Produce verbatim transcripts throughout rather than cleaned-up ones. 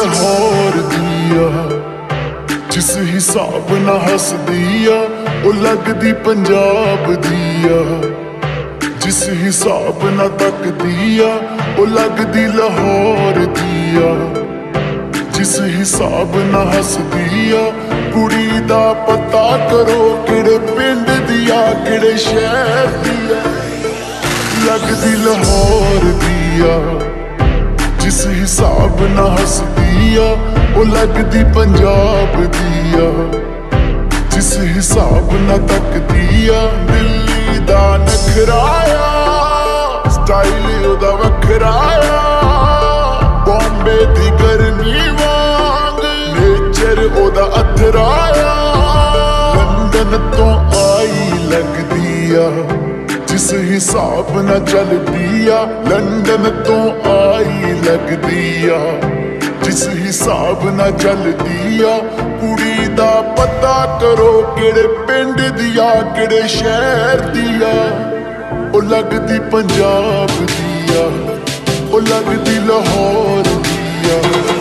लाहौर दिया, जिस हिसाब ना हसदी आ ओ लगदी पंजाब दिया। जिस हिसाब ना तकदी आ ओ लगदी लाहौर दिया। जिस हिसाब ना हसदी आ कुड़ी दा पता करो किड़े पिंड दिया किड़े शहर दिया। लगदी लाहौर दिया, जिस हिसाब ना हसदी आ ओ लगदी पंजाब दिया। जिस हिसाब ना तकदी आ दिल्ली दा नखराया, स्टाइल ओदा वखराया। बॉम्बे दी गर्मी वांग नेचर ओदा अथराया। लंदन तो आई लगदी आ, जिस हिसाब ना चलदी आ लंदन तो आई लगदी आ। जिस हिसाब ना चलदी आ कुड़ी दा पता करो किड़े पिंड दिया किड़े शहर दिया। ओ लगदी पंजाब दिया, ओ लगदी लाहौर दिया।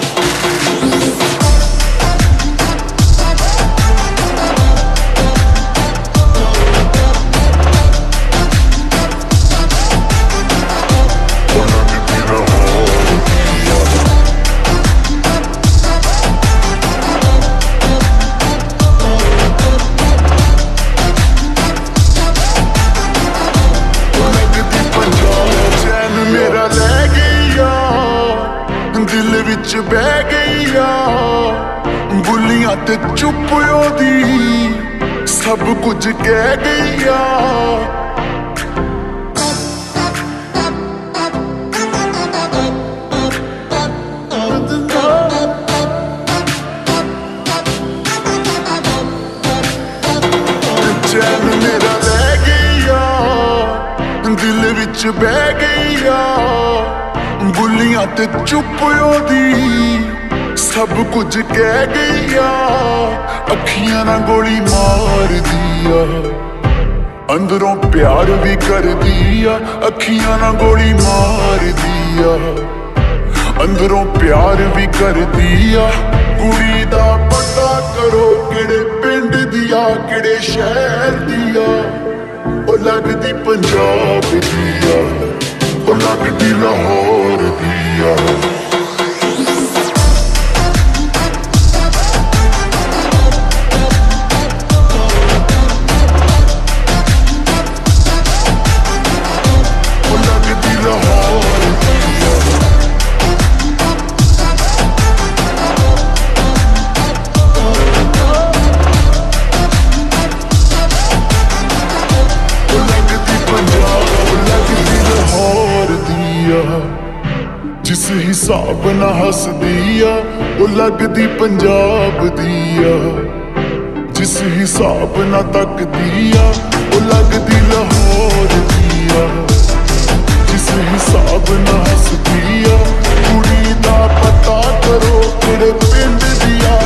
दिल विच बह गई आ बुलियां ते चुप ओदी सब कुछ कह गई आ। चैन मेरा लै गई आ दिल विच बह गई आ बुलियां ते चुप ओदी सब कुछ कह गई आ। अखियां ना गोली मार दिया, अंदरों प्यार भी कर दिया। अखियां ना गोली मार दिया, अंदरों प्यार भी कर दिया। कुड़ी दा पता करो किड़े पिंड दिया किड़े शहर दिया। ओ लगदी पंजाब दिया, ओ लगदी लाहौर दिया। जिस हिसाब ना हसदी आ ओ लगदी पंजाब दिया। जिस हिसाब ना तकदी आ ओ लगदी लाहौर दिया। जिस हिसाब ना हसदी आ कुड़ी दा पता करो किड़े पिंड दिया